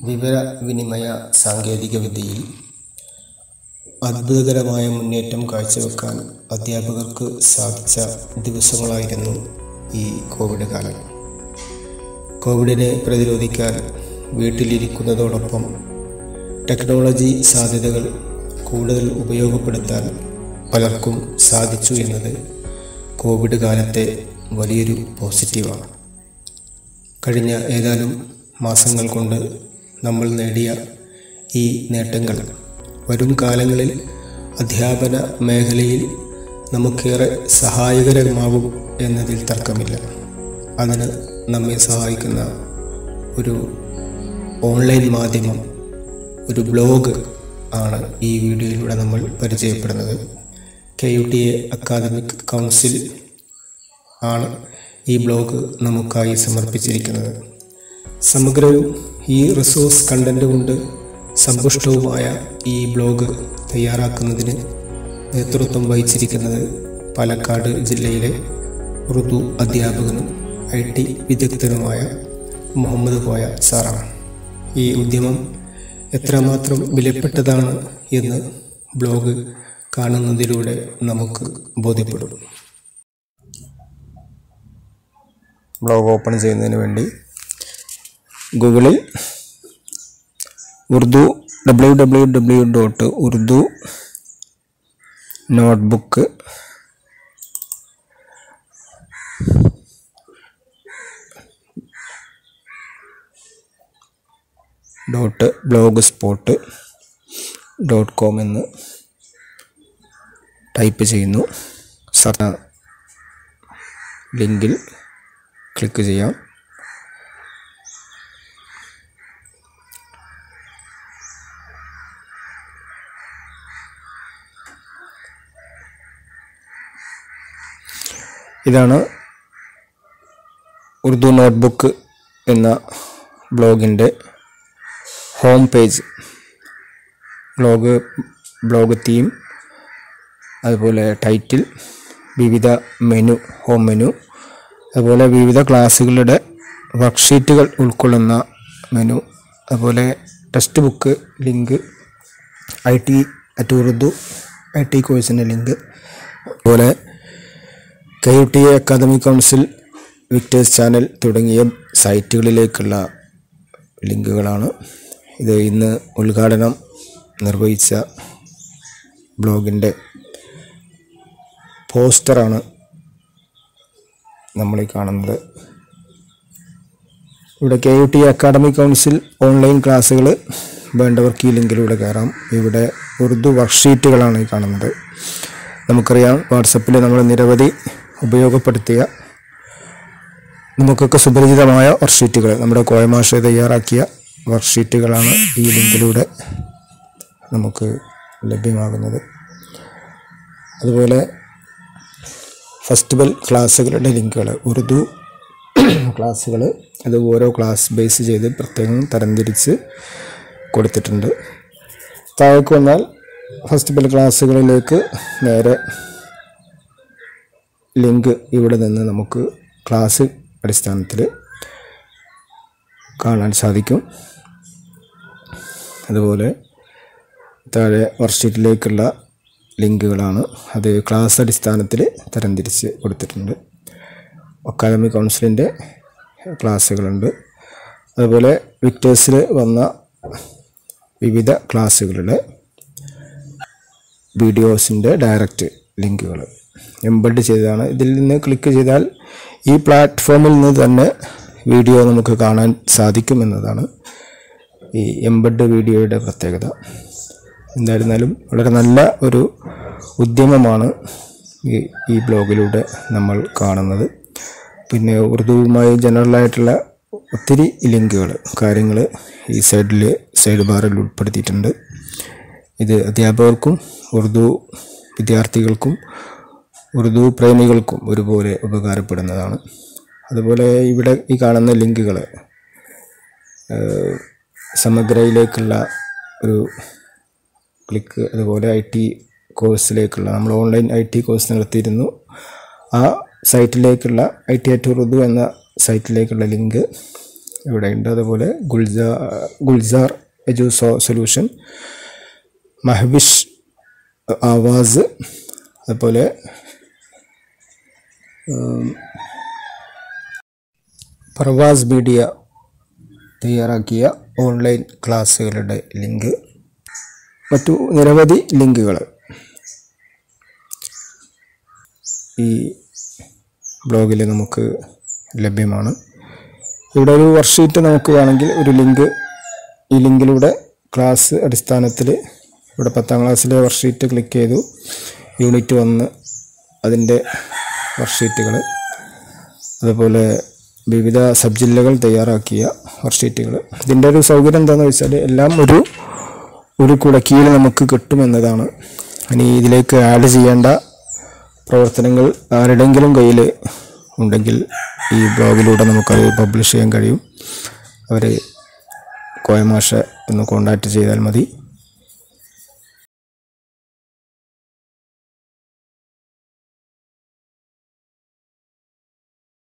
വിവരവിനിമയ സാങ്കേതികവിദ്യയിൽ അത്ഭുതകരമായ മുന്നേറ്റം കാഴ്ചവെക്കാൻ അധ്യാപകർക്ക് സാധിച്ച ദിവസങ്ങളായിരുന്നു ഈ കോവിഡ് കാലം. കോവിഡിനെ പ്രതിരോധിക്കാൻ വീട്ടിലിരിക്കുന്നതോടൊപ്പം ടെക്നോളജി സാധ്യതകൾ കൂടുതൽ ഉപയോഗപ്പെടുത്താൻ പലർക്കും സാധിച്ചു എന്നത് കോവിഡ് കാലത്തെ വലിയൊരു പോസിറ്റീവാണ്. കഴിഞ്ഞ ഏതാനും മാസങ്ങൾ കൊണ്ട് നമ്മൾ നേടിയ ഈ നേട്ടങ്ങൾ വരും കാലങ്ങളിൽ അധ്യാപന മേഖലയിൽ നമുക്കേറെ സഹായകരമാകും എന്നതിൽ തർക്കമില്ല. അതിന് നമ്മെ സഹായിക്കുന്ന ഒരു ഓൺലൈൻ മാധ്യമം, ഒരു ബ്ലോഗ് ആണ് ഈ വീഡിയോയിലൂടെ നമ്മൾ പരിചയപ്പെടുന്നത്. KUTA അക്കാദമിക് കൗൺസിൽ ആണ് ഈ ബ്ലോഗ് നമുക്കായി സമർപ്പിച്ചിരിക്കുന്നത്. സമഗ്രവും ഈ റിസോഴ്സ് കണ്ടന്റ് കൊണ്ട് സമ്പുഷ്ടവുമായ ഈ ബ്ലോഗ് തയ്യാറാക്കുന്നതിന് നേതൃത്വം വഹിച്ചിരിക്കുന്നത് പാലക്കാട് ജില്ലയിലെ ഉറുദു അധ്യാപകനും IT വിദഗ്ധനുമായ മുഹമ്മദ് കോയ സാറാണ്. ഈ ഉദ്യമം എത്രമാത്രം വിലപ്പെട്ടതാണ് എന്ന് ബ്ലോഗ് കാണുന്നതിലൂടെ നമുക്ക് ബോധ്യപ്പെടും. ബ്ലോഗ് ഓപ്പൺ ചെയ്യുന്നതിന് വേണ്ടി ഗൂഗിളിൽ www.urdu-notebook.blogspot.com എന്ന് ടൈപ്പ് ചെയ്യുന്നു. ലിങ്കിൽ ക്ലിക്ക് ചെയ്യാം. ഇതാണ് ഉറുദു നോട്ട്ബുക്ക് എന്ന ബ്ലോഗിൻ്റെ ഹോം പേജ്. ബ്ലോഗ് തീം, അതുപോലെ ടൈറ്റിൽ, വിവിധ മെനു, ഹോം മെനു, അതുപോലെ വിവിധ ക്ലാസ്സുകളുടെ വർക്ക്ഷീറ്റുകൾ ഉൾക്കൊള്ളുന്ന മെനു, അതുപോലെ textbook link, IT@urdu IT കോഴ്സിൻ്റെ ലിങ്ക്, അതുപോലെ KUTA academic council, Victers channel തുടങ്ങിയ സൈറ്റുകളിലേക്കുള്ള ലിങ്കുകളാണ്. ഇത് ഇന്ന് ഉദ്ഘാടനം നിർവഹിച്ച ബ്ലോഗിൻ്റെ പോസ്റ്ററാണ് നമ്മളീ കാണുന്നത്. ഇവിടെ KUTA അക്കാദമിക് കൗൺസിൽ ഓൺലൈൻ ക്ലാസ്സുകൾ വേണ്ടവർക്ക് ഈ ലിങ്കിലൂടെ കയറാം. ഇവിടെ ഉറുദു വർക്ക്ഷീറ്റുകളാണ് ഈ കാണുന്നത്. നമുക്കറിയാം, വാട്സപ്പിൽ നമ്മൾ നിരവധി ഉപയോഗപ്പെടുത്തിയ, നമുക്കൊക്കെ സുപരിചിതമായ വർക്ക്ഷീറ്റുകൾ, നമ്മുടെ കോയ മാഷ് തയ്യാറാക്കിയ വർക്ക്ഷീറ്റുകളാണ് ഈ ലിങ്കിലൂടെ നമുക്ക് ലഭ്യമാകുന്നത്. അതുപോലെ ഫെസ്റ്റിവൽ ക്ലാസ്സുകളുടെ ലിങ്കുകൾ, ഉറുദു ക്ലാസ്സുകൾ, അത് ഓരോ ക്ലാസ് ബേസ് ചെയ്ത് പ്രത്യേകം തരംതിരിച്ച് കൊടുത്തിട്ടുണ്ട്. താഴേക്ക് വന്നാൽ ഫെസ്റ്റിവൽ ക്ലാസ്സുകളിലേക്ക് നേരെ ലിങ്ക് ഇവിടെ നിന്ന് നമുക്ക് ക്ലാസ് അടിസ്ഥാനത്തിൽ കാണാൻ സാധിക്കും. അതുപോലെ താഴെ വർക്ക്ഷീറ്റിലേക്കുള്ള ലിങ്കുകളാണ്, അത് ക്ലാസ് അടിസ്ഥാനത്തിൽ തരംതിരിച്ച് കൊടുത്തിട്ടുണ്ട്. അക്കാദമിക് കൗൺസിലിൻ്റെ ക്ലാസ്സുകളുണ്ട്. അതുപോലെ വിക്ടേഴ്സിൽ വന്ന വിവിധ ക്ലാസ്സുകളുടെ വീഡിയോസിൻ്റെ ഡയറക്റ്റ് ലിങ്കുകൾ എംബഡ് ചെയ്തതാണ്. ഇതിൽ നിന്ന് ക്ലിക്ക് ചെയ്താൽ ഈ പ്ലാറ്റ്ഫോമിൽ നിന്ന് തന്നെ വീഡിയോ നമുക്ക് കാണാൻ സാധിക്കുമെന്നതാണ് ഈ എംബഡ് വീഡിയോയുടെ പ്രത്യേകത. എന്തായിരുന്നാലും വളരെ നല്ല ഒരു ഉദ്യമമാണ് ഈ ബ്ലോഗിലൂടെ നമ്മൾ കാണുന്നത്. പിന്നെ ഉറുദുവുമായി ജനറലായിട്ടുള്ള ഒത്തിരി ലിങ്കുകൾ, കാര്യങ്ങൾ ഈ സൈഡ് ബാറിൽ ഉൾപ്പെടുത്തിയിട്ടുണ്ട്. ഇത് അധ്യാപകർക്കും ഉറുദു വിദ്യാർത്ഥികൾക്കും ഉറുദു പ്രേമികൾക്കും ഒരുപോലെ ഉപകാരപ്പെടുന്നതാണ്. അതുപോലെ ഇവിടെ ഈ കാണുന്ന ലിങ്കുകൾ സമഗ്രയിലേക്കുള്ള ഒരു ക്ലിക്ക്, അതുപോലെ IT കോഴ്സിലേക്കുള്ള, നമ്മൾ ഓൺലൈൻ IT കോഴ്സ് നടത്തിയിരുന്നു, ആ സൈറ്റിലേക്കുള്ള IT@urdu എന്ന സൈറ്റിലേക്കുള്ള ലിങ്ക്, ഇവിടെ ഉണ്ട്. അതുപോലെ ഗുൽസാർ സൊല്യൂഷൻ, മഹ്വിഷ് ആവാസ്, അതുപോലെ പ്രവാസ് മീഡിയ തയ്യാറാക്കിയ ഓൺലൈൻ ക്ലാസ്സുകളുടെ ലിങ്ക്, മറ്റു നിരവധി ലിങ്കുകൾ ഈ ബ്ലോഗിൽ നമുക്ക് ലഭ്യമാണ്. ഇവിടെ ഒരു വർക്ക്ഷീറ്റ് നമുക്ക് വേണമെങ്കിൽ ഒരു ലിങ്ക്, ഈ ലിങ്കിലൂടെ ക്ലാസ് അടിസ്ഥാനത്തിൽ ഇവിടെ 10ാം ക്ലാസ്സിലെ വർക്ക്ഷീറ്റ് ക്ലിക്ക് ചെയ്തു, യൂണിറ്റ് 1 അതിൻ്റെ വർക്ക്ഷീറ്റുകൾ, അതുപോലെ വിവിധ സബ് ജില്ലകൾ തയ്യാറാക്കിയ വർക്ക്ഷീറ്റുകൾ. ഇതിൻ്റെ ഒരു സൗകര്യം എന്താണെന്ന് വെച്ചാൽ എല്ലാം ഒരു കുടക്കീയിൽ നമുക്ക് കിട്ടുമെന്നതാണ്. ഇനി ഇതിലേക്ക് ആഡ് ചെയ്യേണ്ട പ്രവർത്തനങ്ങൾ ആരുടെങ്കിലും കയ്യിൽ ഉണ്ടെങ്കിൽ ഈ ബ്ലോഗിലൂടെ നമുക്കത് പബ്ലിഷ് ചെയ്യാൻ കഴിയും. അവർ കോയ മാഷെ ഒന്ന് കോൺടാക്റ്റ് ചെയ്താൽ മതി.